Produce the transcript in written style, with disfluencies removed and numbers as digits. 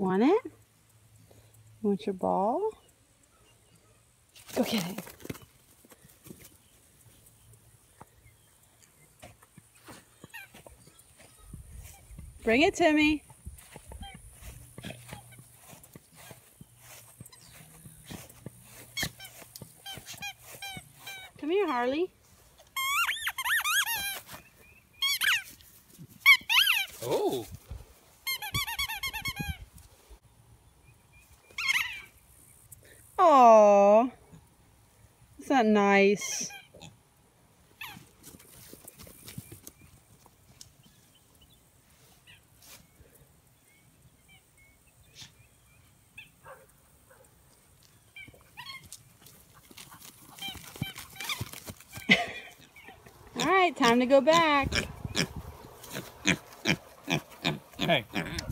Want it? You want your ball? Go get it. Bring it to me. Come here, Harley. Oh. Aww. Is that nice? All right, time to go back. Hey.